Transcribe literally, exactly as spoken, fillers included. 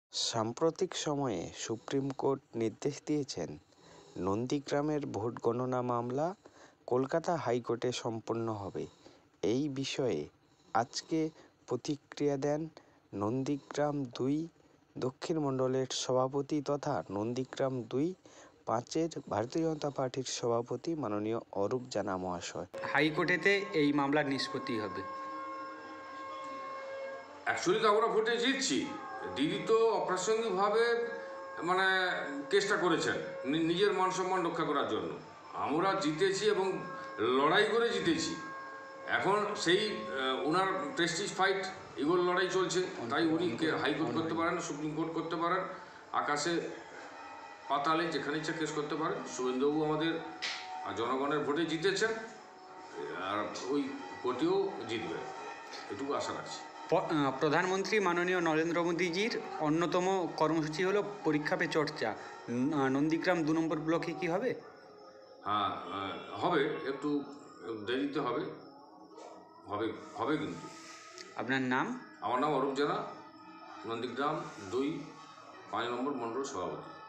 সাম্প্রতিক সময়ে supreme court নির্দেশ দিয়েছেন, নন্দীগ্রামের ভোট গণনা মামলা কলকাতা হাইকোর্টে সম্পন্ন হবে। এই বিষয়ে আজকে প্রতিক্রিয়া দেন নন্দীগ্রাম দুই দক্ষিণ মণ্ডলের সভাপতি তথা নন্দীগ্রাম দুই পাঁচের ভারতীয় জনতা পার্টির সভাপতি মাননীয় অরূপ জানা মহাশয়। হাইকোর্টেতে এই মামলার নিষ্পত্তি হবে। অ্যাকচুয়ালি তো আমরা ভোটে জিতছি। দিদি তো অপ্রাসঙ্গিকভাবে মানে চেষ্টা করেছেন নিজের মান সম্মান রক্ষা করার জন্য। আমরা জিতেছি এবং লড়াই করে জিতেছি। এখন সেই ওনার প্রেস্টিজ ফাইট এগুলো লড়াই চলছে, তাই উনি হাইকোর্ট করতে পারেন, সুপ্রিম কোর্ট করতে পারেন, আকাশে পাতালে যেখানে ইচ্ছা কেস করতে পারেন। শুভেন্দুবাবু আমাদের জনগণের ভোটে জিতেছেন, আর ওই কোর্টেও জিতবে, এটুকু আশা রাখছি। প্রধানমন্ত্রী মাননীয় নরেন্দ্র মোদীজির অন্যতম কর্মসূচি হলো পরীক্ষা পে চর্চা। নন্দীগ্রাম দু নম্বর ব্লকে কি হবে? হ্যাঁ হবে, একটু দেরিতে হবে, হবে হবে কিন্তু। আপনার নাম? আমার নাম অরূপ জানা, নন্দীগ্রাম দুই পাঁচ নম্বর মণ্ডল সভাপতি।